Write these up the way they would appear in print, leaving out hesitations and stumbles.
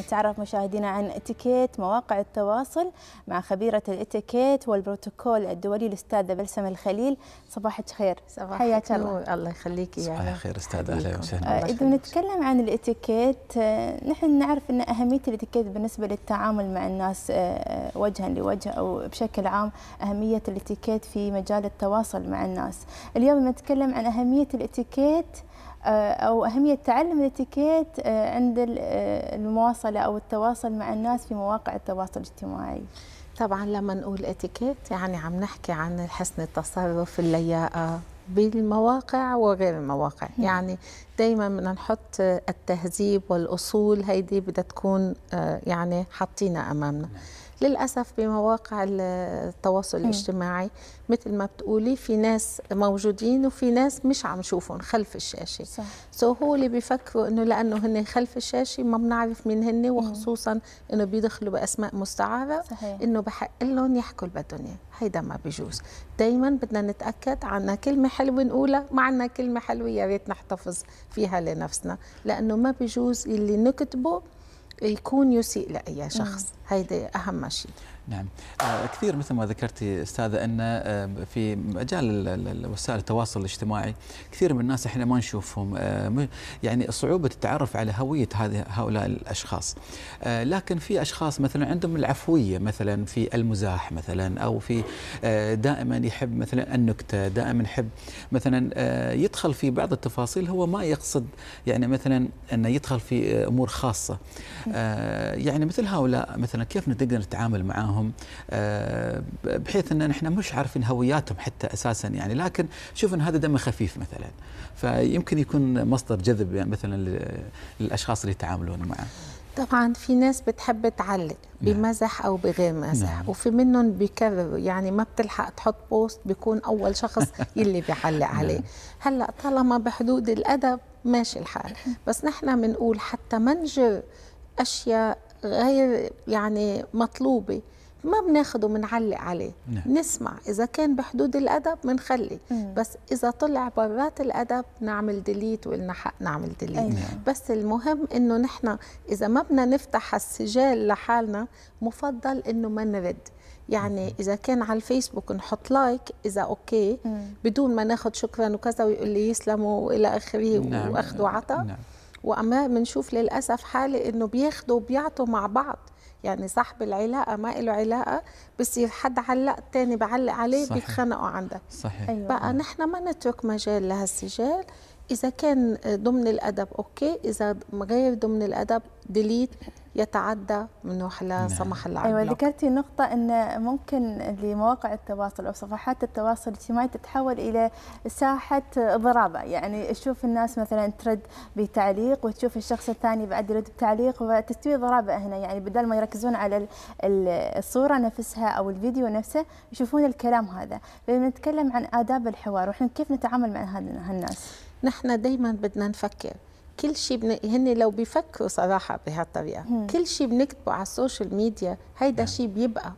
نتعرف مشاهدينا عن اتيكيت مواقع التواصل مع خبيرة الاتيكيت والبروتوكول الدولي الأستاذة بلسم الخليل. صباحك خير. حياك الله. الله يخليكي. صباح الخير أستاذة، أهلا وسهلا. إذا نتكلم عن الاتيكيت، نحن نعرف أن أهمية الاتيكيت بالنسبة للتعامل مع الناس وجها لوجه أو بشكل عام أهمية الاتيكيت في مجال التواصل مع الناس. اليوم نتكلم عن أهمية الاتيكيت أو أهمية تعلم الاتيكيت عند المواصلة أو التواصل مع الناس في مواقع التواصل الاجتماعي. طبعا لما نقول اتيكيت يعني عم نحكي عن حسن التصرف، اللياقة بالمواقع وغير المواقع. يعني دايما بدنا نحط التهذيب والأصول، هيدي بدها تكون يعني حاطينها أمامنا. للأسف بمواقع التواصل الاجتماعي مثل ما بتقولي في ناس موجودين وفي ناس مش عم نشوفهم خلف الشاشة. صح. هو اللي بيفكروا انه لانه هن خلف الشاشة ما بنعرف مين هن، وخصوصا انه بيدخلوا باسماء مستعارة. صحيح. انه بحق لهم يحكوا اللي بدهم اياه، هيدا ما بيجوز. دايما بدنا نتأكد عنا كلمة حلوة نقولها، ما عنا كلمة حلوة يا ريت نحتفظ فيها لنفسنا، لانه ما بيجوز اللي نكتبه يكون يسيء لأي شخص. هيدا أهم شيء. نعم، كثير مثل ما ذكرتي استاذه ان في مجال وسائل التواصل الاجتماعي كثير من الناس احنا ما نشوفهم، يعني صعوبه التعرف على هويه هؤلاء الاشخاص. لكن في اشخاص مثلا عندهم العفويه مثلا في المزاح مثلا، او في دائما يحب مثلا النكته، دائما يحب مثلا يدخل في بعض التفاصيل هو ما يقصد، يعني مثلا انه يدخل في امور خاصه. يعني مثل هؤلاء مثلا كيف نقدر نتعامل معهم بحيث ان نحن مش عارفين هوياتهم حتى اساسا، يعني لكن شوف ان هذا دمه خفيف مثلا، فيمكن يكون مصدر جذب يعني مثلا للاشخاص اللي يتعاملون معه. طبعا في ناس بتحب تعلق بمزح او بغير مزح، وفي منهم بيكرروا، يعني ما بتلحق تحط بوست بيكون اول شخص يلي بيعلق عليه. هلا طالما بحدود الادب ماشي الحال، بس نحن بنقول حتى ما نجر اشياء غير يعني مطلوبه ما بناخده بنعلق عليه. نسمع إذا كان بحدود الأدب بنخلي، بس إذا طلع برات الأدب نعمل ديليت، وإلنا حق نعمل ديليت. بس المهم إنه نحن إذا ما بدنا نفتح السجال لحالنا مفضل إنه ما نرد. يعني إذا كان على الفيسبوك نحط لايك إذا أوكي بدون ما ناخد شكرا وكذا ويقول لي يسلموا وإلى آخره وأخذ وعطى. وأما بنشوف للأسف حالة إنه بياخدوا وبيعطوا مع بعض، يعني صاحب العلاقة ما له علاقة، بصير حد علق الثاني بعلق عليه بيتخانقوا عنده. صحيح. أيوة. بقى نحن ما نترك مجال لهالسجال. إذا كان ضمن الأدب أوكي، إذا غير ضمن الأدب ديليت، يتعدى منه لا سمح الله. أيوة، ذكرتي نقطة أن ممكن لمواقع التواصل أو صفحات التواصل الاجتماعي تتحول إلى ساحة ضرابة، يعني تشوف الناس مثلا ترد بتعليق وتشوف الشخص الثاني بعد يرد بتعليق، وتستوي ضرابة هنا. يعني بدل ما يركزون على الصورة نفسها أو الفيديو نفسه يشوفون الكلام هذا. فنتكلم عن آداب الحوار وإحنا كيف نتعامل مع هالناس. نحن دايما بدنا نفكر كل شيء هن لو بيفكروا صراحة بهالطريقة كل شيء بنكتبه على السوشيال ميديا هيدا شيء بيبقى.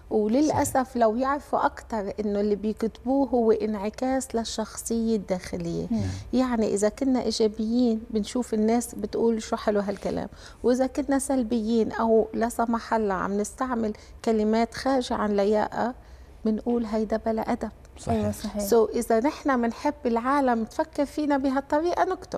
وللأسف لو يعرفوا أكثر إنه اللي بيكتبوه هو انعكاس للشخصية الداخلية. يعني إذا كنا إيجابيين بنشوف الناس بتقول شو حلو هالكلام، وإذا كنا سلبيين أو لا سمح الله عم نستعمل كلمات خارجة عن لياقة بنقول هيدا بلا أدب. صحيح. أيوة صحيح. إذا نحن بنحب العالم تفكر فينا بهالطريقة نكتب.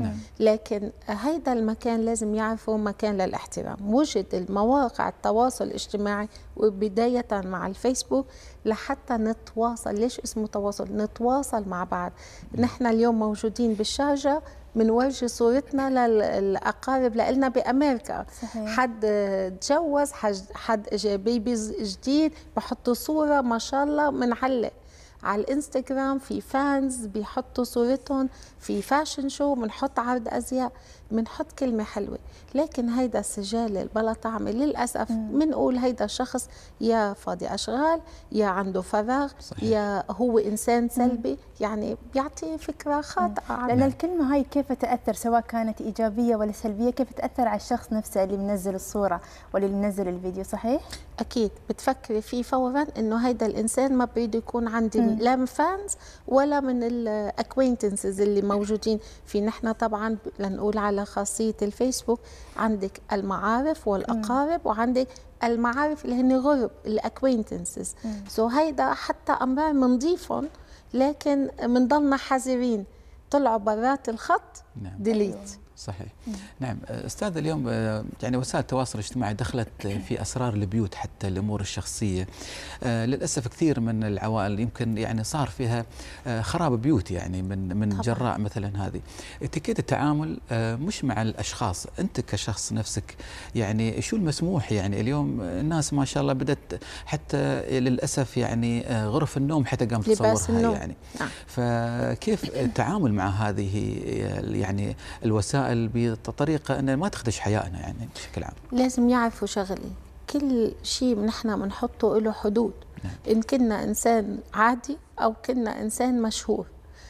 لكن هيدا المكان لازم يعرفوا مكان للاحترام. وجد المواقع التواصل الاجتماعي وبداية مع الفيسبوك لحتى نتواصل. ليش اسمه تواصل؟ نتواصل مع بعض. نحن اليوم موجودين بالشارجة بنورجي صورتنا للأقارب لنا بأمريكا. صحيح. حد تجوز، حد اجى بيبي جديد بحطوا صورة ما شاء الله بنعلق على الانستغرام. في فانز بيحطوا صورتهم في فاشن شو، بنحط عرض ازياء، بنحط كلمه حلوه. لكن هيدا السجال بلا طعمه للاسف بنقول هيدا شخص يا فاضي اشغال، يا عنده فراغ، يا هو انسان سلبي، يعني بيعطي فكره خاطئه. لان الكلمه هاي كيف تاثر سواء كانت ايجابيه ولا سلبيه، كيف تاثر على الشخص نفسه اللي منزل الصوره واللي منزل الفيديو. صحيح؟ اكيد بتفكري فيه فورا انه هيدا الانسان ما بده يكون عندي لا من فانز ولا من الاكوينتنسز اللي موجودين في. نحن طبعا لنقول على على خاصية الفيسبوك عندك المعارف والأقارب وعندك المعارف اللي هن غرب الأكوينتنسز. هيدا حتى أمرار منضيفهم لكن منضلنا حذرين، طلعوا برات الخط ديليت. صحيح. نعم أستاذ، اليوم يعني وسائل التواصل الاجتماعي دخلت في أسرار البيوت حتى الأمور الشخصية. للأسف كثير من العوائل يمكن يعني صار فيها خراب بيوت يعني من جراء مثلا هذه. اتيكيت التعامل مش مع الأشخاص، أنت كشخص نفسك يعني شو المسموح؟ يعني اليوم الناس ما شاء الله بدأت حتى للأسف يعني غرف النوم حتى قامت تصورها يعني. فكيف التعامل مع هذه يعني الوسائل بطريقة أن ما تخدش حيائنا يعني بشكل عام؟ لازم يعرفوا شغلة، كل شيء نحن بنحطه له حدود. إن كنا إنسان عادي أو كنا إنسان مشهور.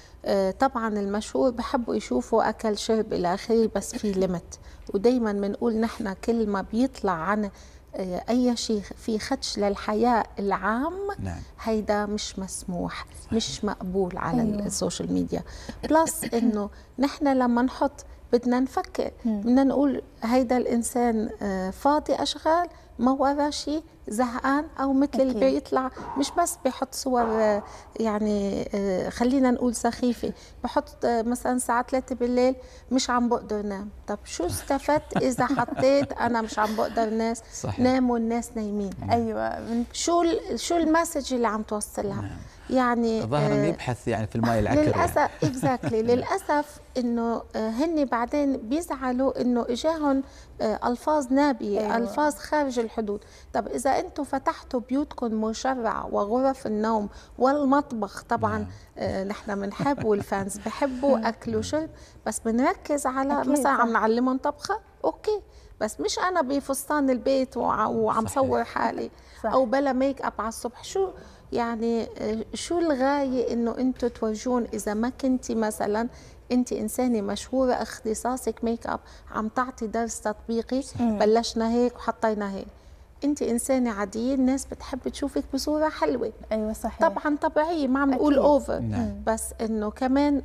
طبعا المشهور بحبوا يشوفوا أكل شرب إلى آخره، بس في ليمت. ودايما بنقول نحن كل ما بيطلع عن أي شيء في خدش للحياة العام هيدا مش مسموح. صحيح. مش مقبول على السوشيال ميديا. بلس إنه نحن لما نحط بدنا نفكر، بدنا نقول هيدا الإنسان فاضي أشغال، ما وراه شيء، زهقان، أو مثل اللي بيطلع مش بس بيحط صور يعني خلينا نقول سخيفة، بحط مثلا الساعة 3 بالليل مش عم بقدر نام. طب شو استفدت إذا حطيت أنا مش عم بقدر نام والناس نايمين؟ أيوة. شو المسج اللي عم توصلها؟ يعني ظاهرا يبحث يعني في الماء العكر للأسف يعني. للأسف إنه هن بعدين بيزعلوا إنه إجاهم ألفاظ نابية. ألفاظ خارج الحدود. طب إذا أنتم فتحتوا بيوتكم مشرعة وغرف النوم والمطبخ، طبعا نحن بنحب والفانز بحبوا أكل وشرب، بس بنركز على مثلا عم نعلمهم طبخة، أوكي، بس مش أنا بفستان البيت وعم صور حالي أو بلا ميك أب على الصبح. يعني شو الغاية إنه أنتوا تورجون إذا ما كنتي مثلا أنت إنسانة مشهورة اختصاصك ميك اب، عم تعطي درس تطبيقي، بلشنا هيك وحطينا هيك. أنت إنسانة عادية، الناس بتحب تشوفك بصورة حلوة. أيوة صحيح. طبعا طبيعية، ما عم نقول أوفر، بس إنه كمان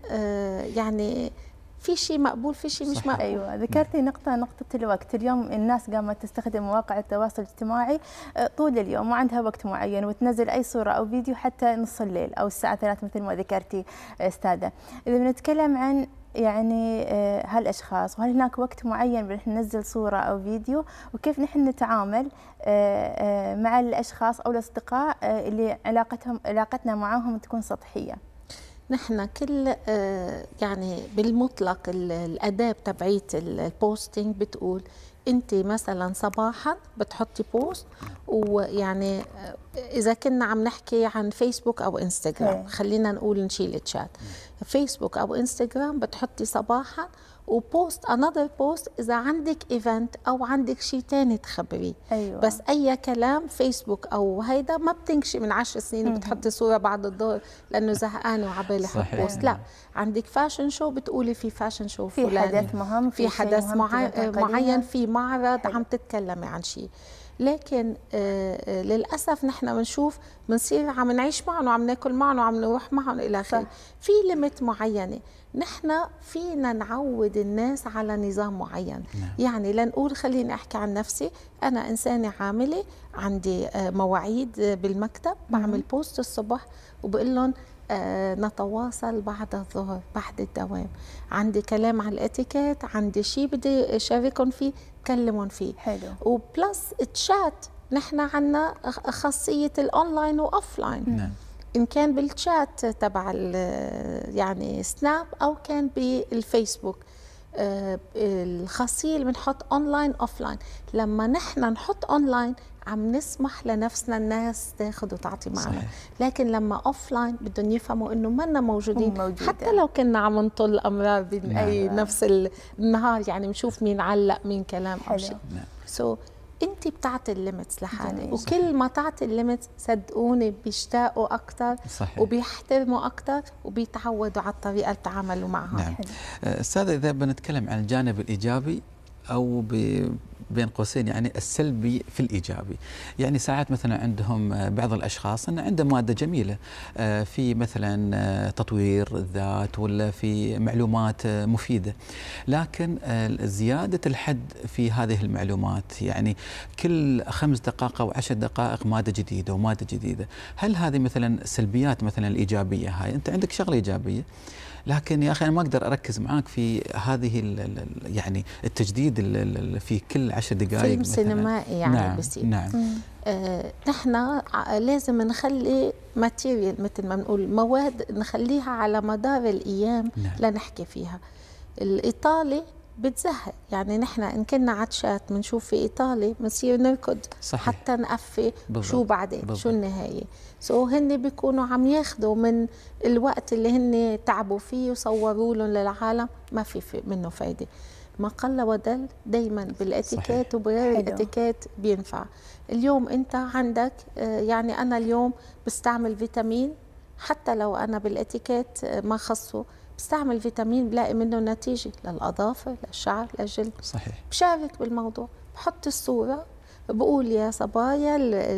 يعني في شيء مقبول، في شيء مش مقبول. أيوة، ذكرتي نقطة الوقت. اليوم الناس قامت تستخدم مواقع التواصل الاجتماعي طول اليوم، ما عندها وقت معين، وتنزل أي صورة أو فيديو حتى نص الليل أو الساعة 3 مثل ما ذكرتي أستاذة. إذا بنتكلم عن يعني هالأشخاص، وهل هناك وقت معين بنحن ننزل صورة أو فيديو، وكيف نحن نتعامل مع الأشخاص أو الأصدقاء اللي علاقتنا معهم تكون سطحية؟ نحن كل يعني بالمطلق الآداب تبعيت البوستينج بتقول انت مثلا صباحا بتحطي بوست، ويعني اذا كنا عم نحكي عن فيسبوك او انستغرام، خلينا نقول نشيل الشات، فيسبوك او انستغرام بتحطي صباحا وبوست انذر بوست اذا عندك ايفنت او عندك شيء ثاني تخبريه. أيوة. بس اي كلام فيسبوك او هيدا ما بتنكشي من 10 سنين بتحطي صوره بعد الظهر لانه زهقانه وعبالي احط بوست. لا، عندك فاشن شو بتقولي في فاشن شو فلان، في حدث مهم، في حدث معين، في معرض عم تتكلمي عن شيء. لكن للاسف نحن بنشوف بنصير عم نعيش معهم وعم ناكل معهم وعم نروح معهم الى اخره. في ليميت معينه، نحن فينا نعود الناس على نظام معين. يعني لنقول خليني احكي عن نفسي، انا انسانه عامله، عندي مواعيد بالمكتب، بعمل بوست الصبح وبقول لهم نتواصل بعد الظهر بعد الدوام، عندي كلام عن الاتيكيت، عندي شيء بدي اشاركهم فيه، كلمهم فيه. حلو. وبلس الشات، نحن عنا خاصيه الاونلاين واوفلاين. إن كان بالشات تبع يعني سناب أو كان بالفيسبوك، الخاصية اللي بنحط أونلاين أوفلاين. لما نحن نحط أونلاين عم نسمح لنفسنا الناس تاخذ وتعطي معنا. صحيح. لكن لما أوفلاين بدهم يفهموا إنه منا موجودين، حتى لو كنا عم نطل أمرار بأي نفس النهار، يعني بنشوف مين علق مين كلام أو شيء. انت بتعطي الليميتس لحالك، وكل ما تعطي الليميتس صدقوني بيشتاقوا اكثر وبيحترموا اكثر وبيتعودوا على الطريقه اللي بيتعاملوا معها. نعم. استاذه، اذا بنتكلم عن الجانب الايجابي او بين قوسين يعني السلبي في الإيجابي. يعني ساعات مثلا عندهم بعض الأشخاص أن عنده مادة جميلة في مثلا تطوير الذات ولا في معلومات مفيدة، لكن زيادة الحد في هذه المعلومات، يعني كل 5 دقائق أو 10 دقائق مادة جديدة ومادة جديدة، هل هذه مثلا سلبيات مثلا الإيجابية؟ هاي أنت عندك شغلة إيجابية، لكن يا أخي أنا ما أقدر أركز معاك في هذه يعني التجديد في كل 10 دقائق فيلم مثلا. سينمائي يعني نعم بصير. نعم. نحن لازم نخلي ماتيريال مثل ما بنقول، مواد نخليها على مدار الأيام لنحكي فيها. الإيطالي بتزهق، يعني نحن إن كنا عطشات بنشوف في إيطالي بنصير نركض حتى نقفي شو بعدين شو النهاية. هن بيكونوا عم ياخذوا من الوقت اللي هن تعبوا فيه وصوروا لهم للعالم، ما في منه فايدة. ما قل ودل دايما بالاتيكيت وبغير الاتيكيت بينفع. اليوم انت عندك يعني انا اليوم بستعمل فيتامين، حتى لو انا بالاتيكيت ما خصه بستعمل فيتامين بلاقي منه نتيجة للأظافر للشعر للجلد. صحيح. بشارك بالموضوع، بحط الصورة، بقول يا صبايا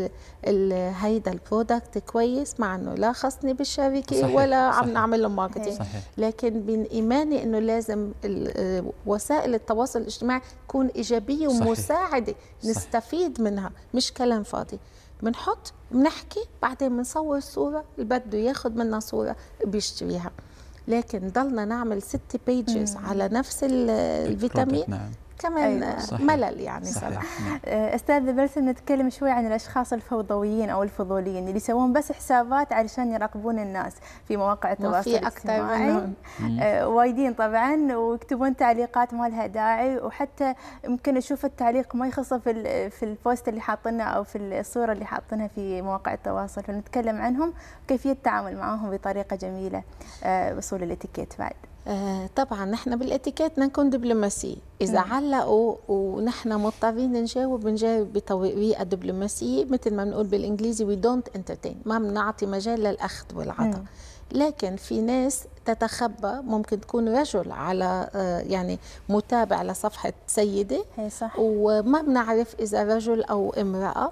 هيدا البرودكت كويس، مع انه لا خصني بالشركه ولا عم نعمل له ماركتينج، لكن من ايماني انه لازم وسائل التواصل الاجتماعي تكون ايجابيه ومساعده نستفيد منها، مش كلام فاضي. بنحط بنحكي بعدين بنصور صوره، اللي بده ياخذ منا صوره بيشتريها، لكن ضلنا نعمل 6 بيجز على نفس الفيتامين. نعم. كمان ملل يعني صراحة. أستاذ بلسم، نتكلم شوي عن الأشخاص الفوضويين أو الفضوليين اللي يسوون بس حسابات علشان يراقبون الناس في مواقع التواصل الاجتماعي. وايدين طبعا، ويكتبون تعليقات ما لها داعي، وحتى يمكن أشوف التعليق ما يخصه في البوست اللي حاطينه أو في الصورة اللي حاطينها في مواقع التواصل. فنتكلم عنهم وكيفية التعامل معهم بطريقة جميلة، وصول الاتيكيت بعد. طبعا نحن بالاتيكيت نكون دبلوماسي، اذا علقوا ونحن مضطرين نجاوب بنجاوب بطريقه دبلوماسيه، مثل ما بنقول بالانجليزي وي دونت انترتين، ما بنعطي مجال للاخذ والعطاء. لكن في ناس تتخبى، ممكن تكون رجل على يعني متابع لصفحه سيده، وما بنعرف اذا رجل او امراه،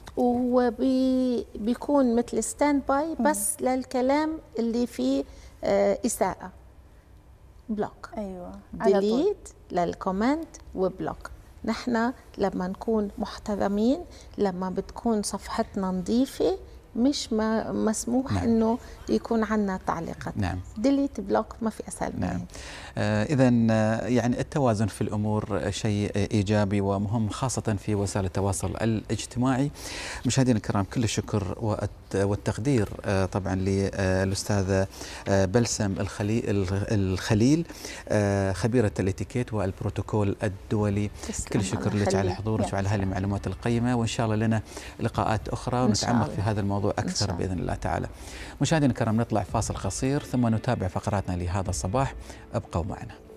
وبيكون مثل ستاند باي بس للكلام اللي فيه اساءه. بلوك. ديليت للكومنت وبلوك. نحن لما نكون محترمين، لما بتكون صفحتنا نظيفة، مش مسموح انه يكون عندنا تعليقات. ديليت بلوك، ما في اسهل منه. اذا يعني التوازن في الامور شيء ايجابي ومهم، خاصه في وسائل التواصل الاجتماعي. مشاهدينا الكرام، كل الشكر والتقدير طبعا للاستاذه بلسم الخليل، خبيره الاتيكيت والبروتوكول الدولي. كل الشكر لك على حضورك وعلى هذه المعلومات القيمه، وان شاء الله لنا لقاءات اخرى ونتعمق في هذا الموضوع أكثر بإذن الله تعالى. مشاهدينا الكرام، نطلع فاصل قصير ثم نتابع فقراتنا لهذا الصباح، ابقوا معنا.